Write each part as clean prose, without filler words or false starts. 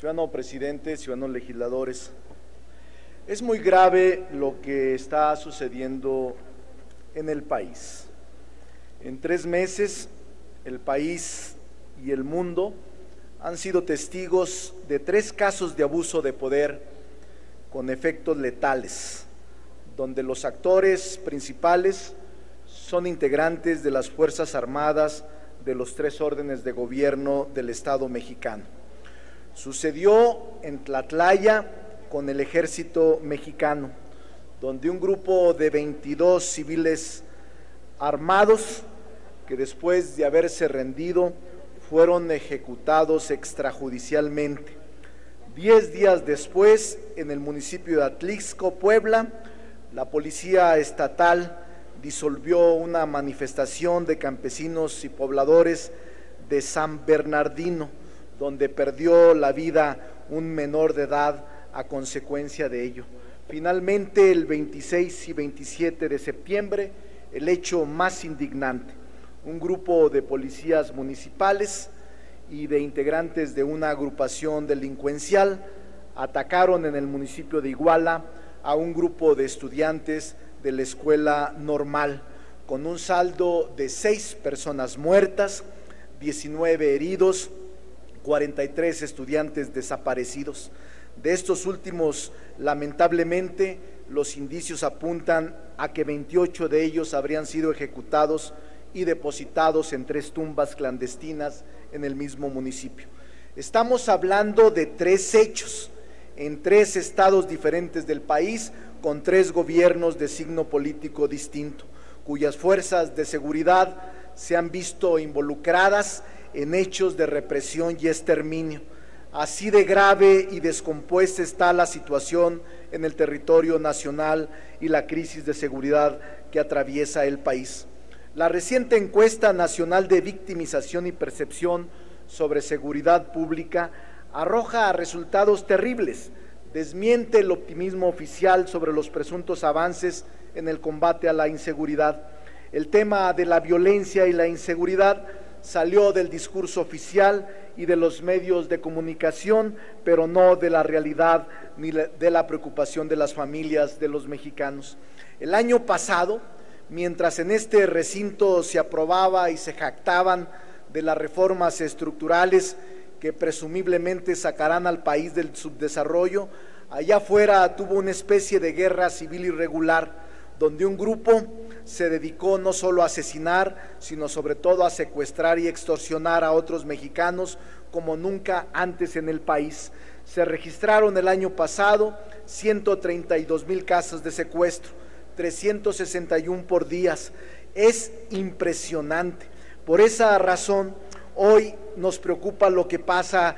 Ciudadano presidente, ciudadanos legisladores, es muy grave lo que está sucediendo en el país. En 3 meses, el país y el mundo han sido testigos de 3 casos de abuso de poder con efectos letales, donde los actores principales son integrantes de las Fuerzas Armadas de los 3 órdenes de gobierno del Estado mexicano. Sucedió en Tlatlaya con el ejército mexicano, donde un grupo de 22 civiles armados, que después de haberse rendido, fueron ejecutados extrajudicialmente. 10 días después, en el municipio de Atlixco, Puebla, la policía estatal disolvió una manifestación de campesinos y pobladores de San Bernardino, donde perdió la vida un menor de edad a consecuencia de ello. Finalmente, el 26 y 27 de septiembre, el hecho más indignante: un grupo de policías municipales y de integrantes de una agrupación delincuencial atacaron en el municipio de Iguala a un grupo de estudiantes de la escuela normal, con un saldo de 6 personas muertas, 19 heridos, 43 estudiantes desaparecidos. De estos últimos, lamentablemente, los indicios apuntan a que 28 de ellos habrían sido ejecutados y depositados en 3 tumbas clandestinas en el mismo municipio. Estamos hablando de 3 hechos en 3 estados diferentes del país, con 3 gobiernos de signo político distinto, cuyas fuerzas de seguridad se han visto involucradas en hechos de represión y exterminio. Así de grave y descompuesta está la situación en el territorio nacional y la crisis de seguridad que atraviesa el país. La reciente encuesta nacional de victimización y percepción sobre seguridad pública arroja resultados terribles, desmiente el optimismo oficial sobre los presuntos avances en el combate a la inseguridad. El tema de la violencia y la inseguridad salió del discurso oficial y de los medios de comunicación, pero no de la realidad ni de la preocupación de las familias de los mexicanos. El año pasado, mientras en este recinto se aprobaba y se jactaban de las reformas estructurales que presumiblemente sacarán al país del subdesarrollo, allá afuera tuvo una especie de guerra civil irregular, donde un grupo se dedicó no solo a asesinar, sino sobre todo a secuestrar y extorsionar a otros mexicanos como nunca antes en el país. Se registraron el año pasado 132,000 casos de secuestro, 361 por día. Es impresionante. Por esa razón, hoy nos preocupa lo que pasa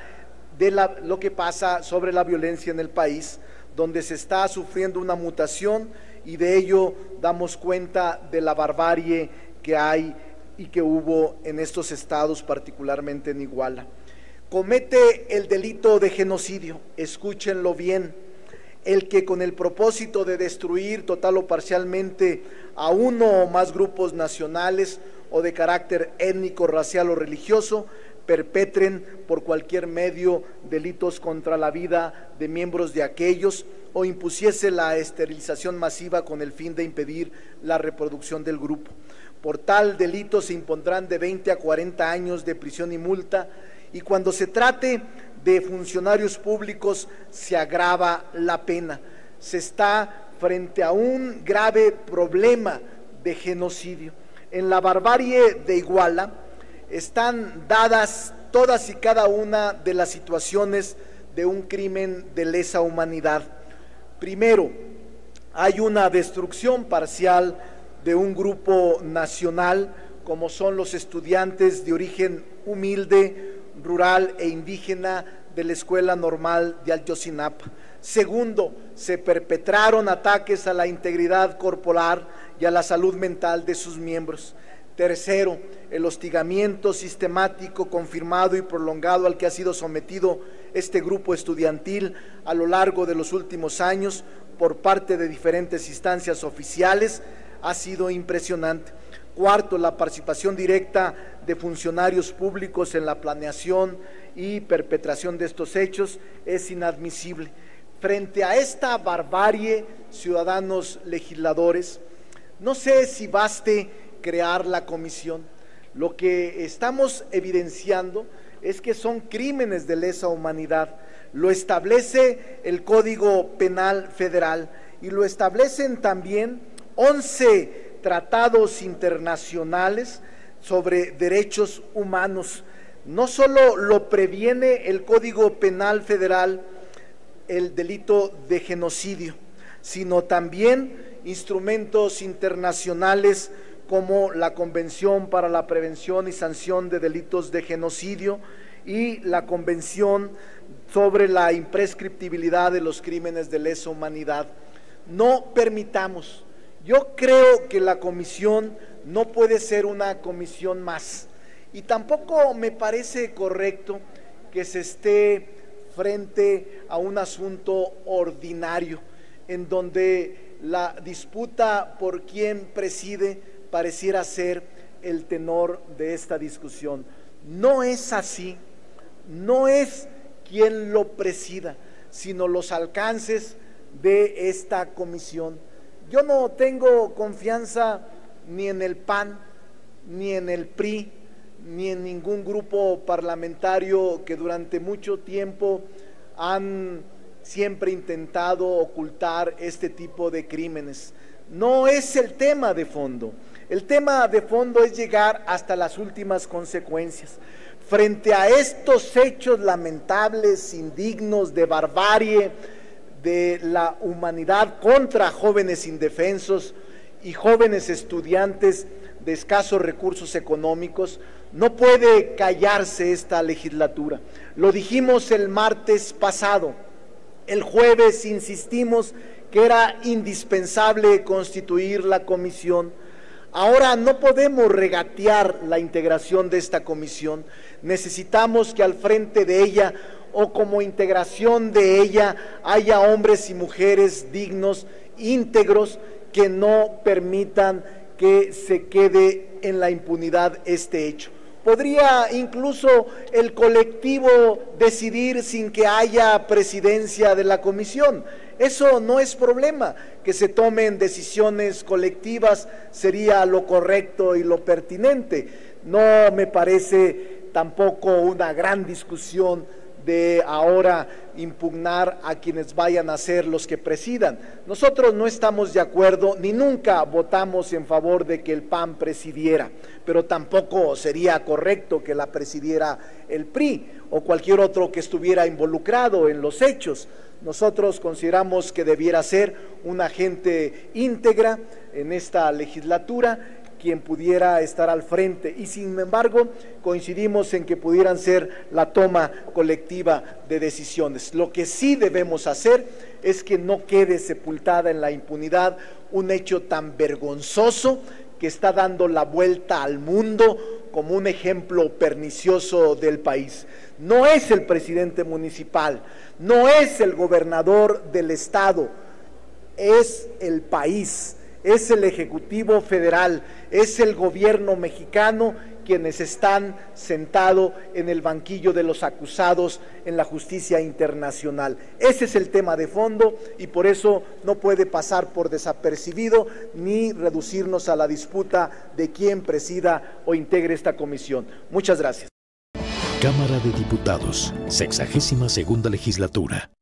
sobre la violencia en el país, donde se está sufriendo una mutación, y de ello damos cuenta de la barbarie que hay y que hubo en estos estados, particularmente en Iguala. Comete el delito de genocidio, escúchenlo bien, el que con el propósito de destruir total o parcialmente a uno o más grupos nacionales o de carácter étnico, racial o religioso, perpetren por cualquier medio delitos contra la vida de miembros de aquellos, o impusiese la esterilización masiva con el fin de impedir la reproducción del grupo. Por tal delito se impondrán de 20 a 40 años de prisión y multa, y cuando se trate de funcionarios públicos se agrava la pena. Se está frente a un grave problema de genocidio. En la barbarie de Iguala están dadas todas y cada una de las situaciones de un crimen de lesa humanidad. Primero, hay una destrucción parcial de un grupo nacional, como son los estudiantes de origen humilde, rural e indígena de la Escuela Normal de Ayotzinapa. Segundo, se perpetraron ataques a la integridad corporal y a la salud mental de sus miembros. Tercero, el hostigamiento sistemático, confirmado y prolongado al que ha sido sometido este grupo estudiantil a lo largo de los últimos años por parte de diferentes instancias oficiales ha sido impresionante. Cuarto, la participación directa de funcionarios públicos en la planeación y perpetración de estos hechos es inadmisible. Frente a esta barbarie, ciudadanos legisladores, no sé si baste crear la comisión. Lo que estamos evidenciando es que son crímenes de lesa humanidad. Lo establece el Código Penal Federal y lo establecen también 11 tratados internacionales sobre derechos humanos. No solo lo previene el Código Penal Federal, el delito de genocidio, sino también instrumentos internacionales como la Convención para la Prevención y Sanción de Delitos de Genocidio y la Convención sobre la imprescriptibilidad de los crímenes de lesa humanidad. No permitamos, yo creo que la comisión no puede ser una comisión más, y tampoco me parece correcto que se esté frente a un asunto ordinario, en donde la disputa por quién preside pareciera ser el tenor de esta discusión. No es así, no es quien lo presida, sino los alcances de esta comisión. Yo no tengo confianza ni en el PAN, ni en el PRI, ni en ningún grupo parlamentario que durante mucho tiempo han siempre intentado ocultar este tipo de crímenes. No es el tema de fondo. El tema de fondo es llegar hasta las últimas consecuencias. Frente a estos hechos lamentables, indignos, de barbarie, de la humanidad contra jóvenes indefensos y jóvenes estudiantes de escasos recursos económicos, no puede callarse esta legislatura. Lo dijimos el martes pasado, el jueves insistimos que era indispensable constituir la comisión. Ahora no podemos regatear la integración de esta comisión, necesitamos que al frente de ella o como integración de ella haya hombres y mujeres dignos, íntegros, que no permitan que se quede en la impunidad este hecho. Podría incluso el colectivo decidir sin que haya presidencia de la comisión. Eso no es problema. Que se tomen decisiones colectivas sería lo correcto y lo pertinente. No me parece tampoco una gran discusión de ahora impugnar a quienes vayan a ser los que presidan. Nosotros no estamos de acuerdo, ni nunca votamos en favor de que el PAN presidiera, pero tampoco sería correcto que la presidiera el PRI o cualquier otro que estuviera involucrado en los hechos. Nosotros consideramos que debiera ser una gente íntegra en esta legislatura quien pudiera estar al frente, y sin embargo coincidimos en que pudieran ser la toma colectiva de decisiones. Lo que sí debemos hacer es que no quede sepultada en la impunidad un hecho tan vergonzoso que está dando la vuelta al mundo como un ejemplo pernicioso del país. No es el presidente municipal, no es el gobernador del estado, es el país. Es el Ejecutivo Federal, es el gobierno mexicano quienes están sentados en el banquillo de los acusados en la justicia internacional. Ese es el tema de fondo y por eso no puede pasar por desapercibido ni reducirnos a la disputa de quién presida o integre esta comisión. Muchas gracias. Cámara de Diputados, 62ª Legislatura.